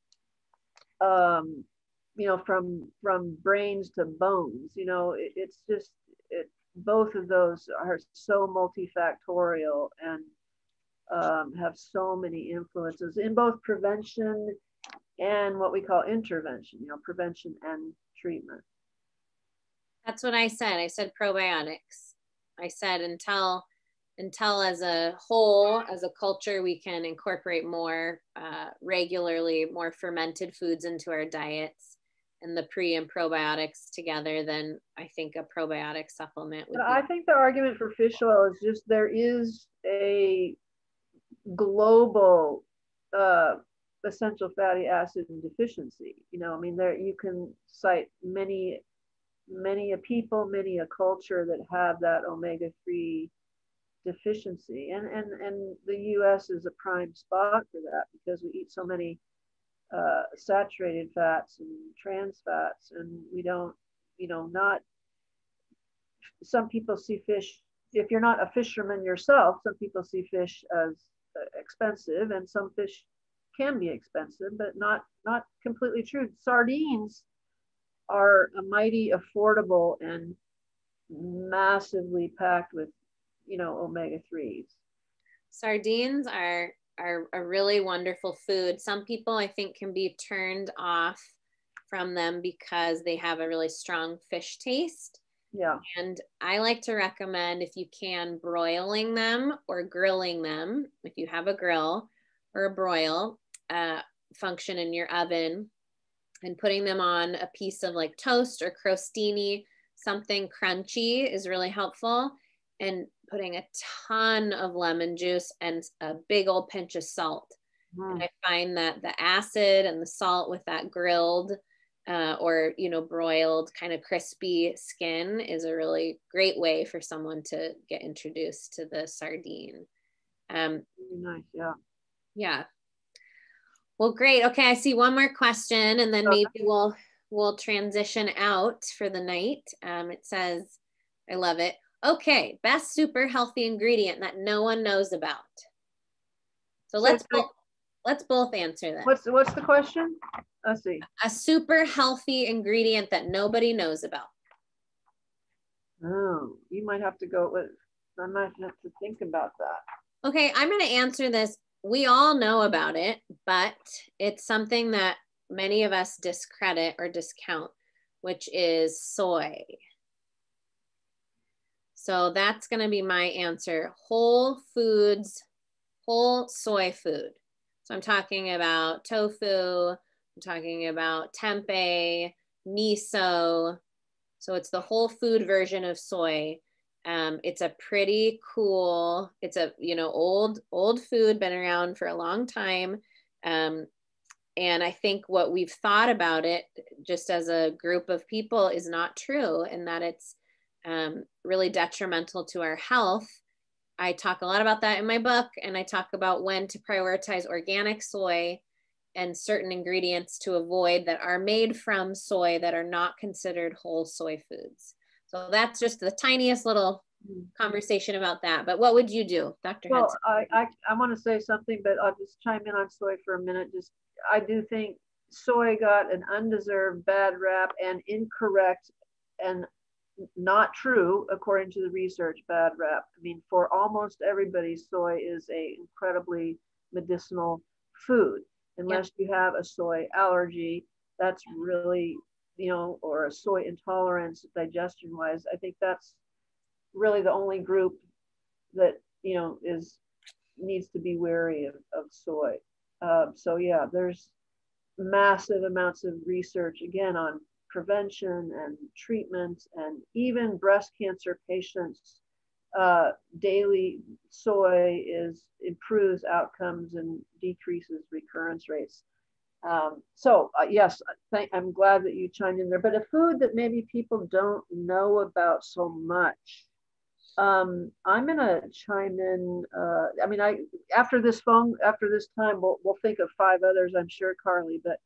you know, from brains to bones. You know, it's just both of those are so multifactorial and have so many influences in both prevention and what we call intervention, you know, prevention and treatment. That's what I said. I said probiotics. I said until as a whole, as a culture, we can incorporate more regularly, more fermented foods into our diets and the pre and probiotics together, then I think a probiotic supplement would be. I think the argument for fish oil is just there is a global essential fatty acid deficiency. You know, I mean, there you can cite many a people, many a culture that have that omega-3 deficiency, and the US is a prime spot for that because we eat so many saturated fats and trans fats, and we don't, you know, not, some people see fish, if you're not a fisherman yourself, some people see fish as expensive, and some fish can be expensive, but not completely true. Sardines are a mighty affordable and massively packed with, you know, omega-3s. Sardines are a really wonderful food. Some people, I think, can be turned off from them because they have a really strong fish taste. Yeah. And I like to recommend, if you can, broiling them or grilling them. If you have a grill or a broil function in your oven, and putting them on a piece of like toast or crostini, something crunchy is really helpful. And putting a ton of lemon juice and a big old pinch of salt. And I find that the acid and the salt with that grilled or, you know, broiled kind of crispy skin is a really great way for someone to get introduced to the sardine. Really nice. Yeah. Yeah. Well, great. Okay. I see one more question, and then maybe we'll transition out for the night. It says, I love it. Okay, best super healthy ingredient that no one knows about. So let's both answer that. What's the question? Let's see. A super healthy ingredient that nobody knows about. Oh, you might have to go with, I might have to think about that. Okay, I'm going to answer this. We all know about it, but it's something that many of us discredit or discount, which is soy. So that's going to be my answer. Whole foods, whole soy food. So I'm talking about tofu, I'm talking about tempeh, miso. So it's the whole food version of soy. It's a pretty cool, it's a, you know, old food, been around for a long time. And I think what we've thought about it just as a group of people is not true, in that it's really detrimental to our health. I talk a lot about that in my book, and I talk about when to prioritize organic soy and certain ingredients to avoid that are made from soy that are not considered whole soy foods. So that's just the tiniest little conversation about that. But what would you do, Dr. Hudson? Well, I want to say something, but I'll just chime in on soy for a minute. I do think soy got an undeserved bad rap and incorrect and not true, according to the research, bad rap. I mean, for almost everybody, soy is a incredibly medicinal food. Unless you have a soy allergy, that's really, or a soy intolerance digestion wise. I think that's really the only group that, needs to be wary of soy. So yeah, there's massive amounts of research again on prevention and treatment, and even breast cancer patients, daily soy improves outcomes and decreases recurrence rates. Yes, I'm glad that you chimed in there. But a food that maybe people don't know about so much, I'm gonna chime in. After this time, we'll think of 5 others, I'm sure, Carly. But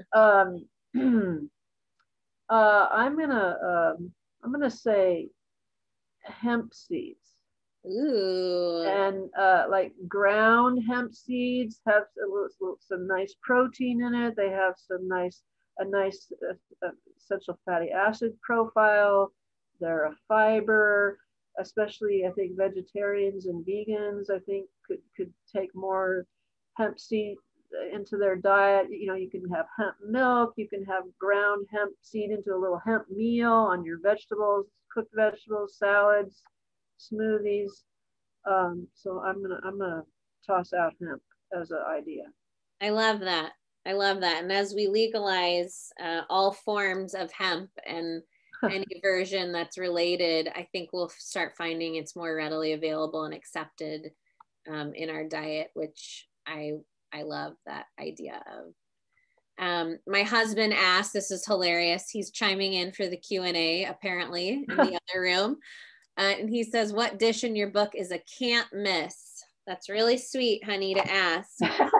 I'm gonna say hemp seeds. Ooh. And like ground hemp seeds have some nice protein in it. They have a nice essential fatty acid profile. They're a fiber, especially I think vegetarians and vegans I think could take more hemp seed into their diet. You can have hemp milk, you can have ground hemp seed into a little hemp meal on your vegetables, cooked vegetables, salads, smoothies. So I'm gonna toss out hemp as an idea. I love that. And as we legalize all forms of hemp and any version that's related, I think we'll start finding it's more readily available and accepted in our diet, which I love that idea of. My husband asked, this is hilarious, he's chiming in for the Q&A apparently in the other room. And he says, what dish in your book is a can't miss? That's really sweet, honey, to ask.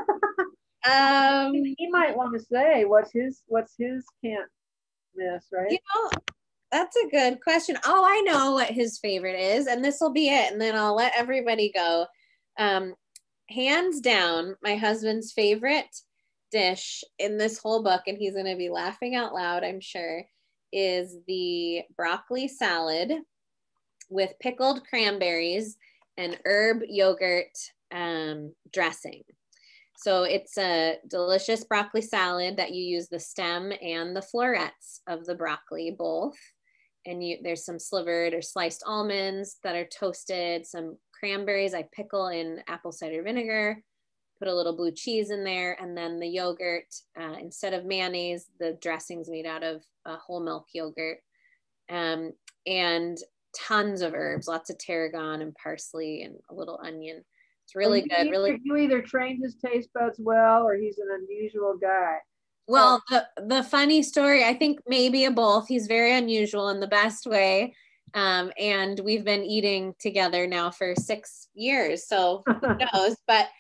He might want to say what's his can't miss, right? That's a good question. Oh, I know what his favorite is, and this will be it, and then I'll let everybody go. Hands down, my husband's favorite dish in this whole book, and he's going to be laughing out loud, I'm sure, is the broccoli salad with pickled cranberries and herb yogurt dressing. So it's a delicious broccoli salad that you use the stem and the florets of the broccoli both. And there's some slivered or sliced almonds that are toasted, some cranberries I pickle in apple cider vinegar, put a little blue cheese in there, and then the yogurt, instead of mayonnaise, the dressing's made out of whole milk yogurt. And tons of herbs, lots of tarragon and parsley and a little onion. It's really good. You either trained his taste buds well, or he's an unusual guy. Well, the funny story, I think maybe a both. He's very unusual in the best way. And we've been eating together now for 6 years. So who knows, but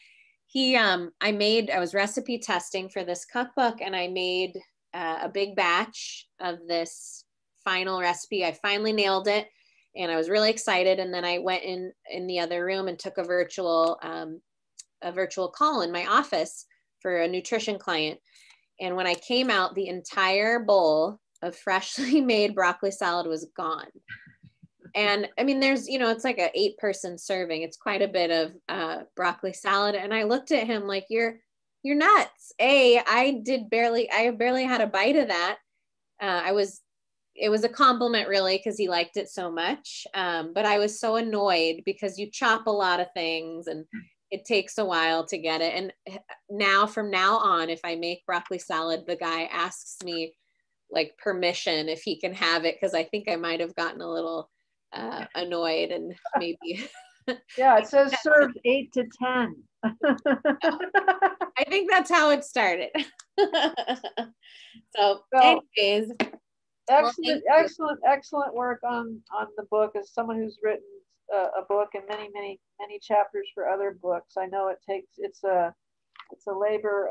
I was recipe testing for this cookbook, and I made a big batch of this final recipe. I finally nailed it. And I was really excited. And then I went in the other room and took a virtual call in my office for a nutrition client. And when I came out, the entire bowl of freshly made broccoli salad was gone. And I mean, there's, it's like an 8-person serving. It's quite a bit of broccoli salad. And I looked at him like, you're nuts. I barely had a bite of that. It was a compliment really, because he liked it so much. But I was so annoyed because you chop a lot of things and it takes a while to get it. And from now on, if I make broccoli salad, the guy asks me like permission if he can have it, because I think I might have gotten a little annoyed and maybe. Yeah, it says served 8 to 10. I think that's how it started. So anyways, Excellent work on the book. As someone who's written a book and many chapters for other books, I know it's a labor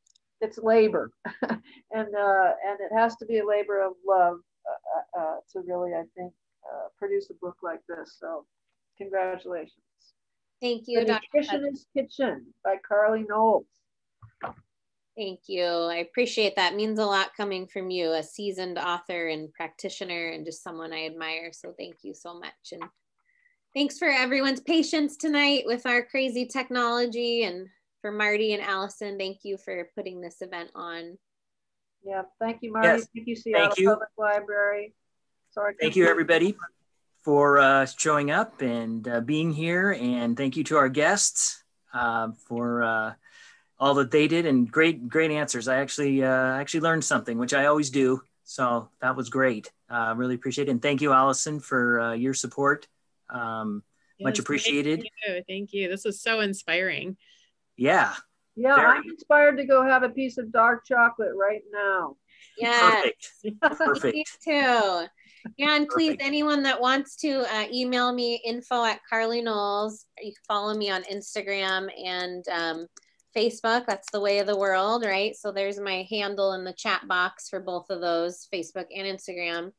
and it has to be a labor of love to really, I think, produce a book like this. So congratulations. Thank you, The Dr. Nutritionist Kitchen by Carly Knowles. Thank you. I appreciate that. It means a lot coming from you, a seasoned author and practitioner and just someone I admire. So thank you so much. And thanks for everyone's patience tonight with our crazy technology, and for Marty and Allison, thank you for putting this event on. Yeah, thank you, Marty. Yes. Thank you, Seattle Public Library. Sorry. Thank you, everybody, for showing up and being here. And thank you to our guests for all that they did, and great answers. I actually learned something, which I always do. So that was great. Really appreciate it. And thank you, Allison, for your support. Much appreciated. Thank you. This was so inspiring. Yeah. Yeah, I'm inspired to go have a piece of dark chocolate right now. Yeah. Perfect. Me too. Yeah, and please, anyone that wants to email me, info@Carly Knowles. You can follow me on Instagram and Facebook. That's the way of the world, right? So there's my handle in the chat box for both of those, Facebook and Instagram.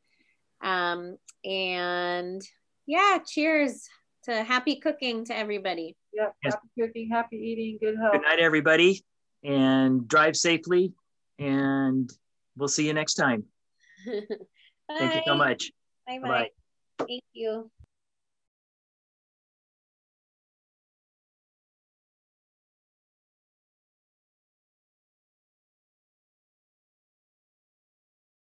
And yeah, cheers to happy cooking to everybody. Yep, yes. Happy cooking, happy eating, good health. Good night, everybody, and drive safely, and we'll see you next time. Thank you so much. Bye-bye. Thank you.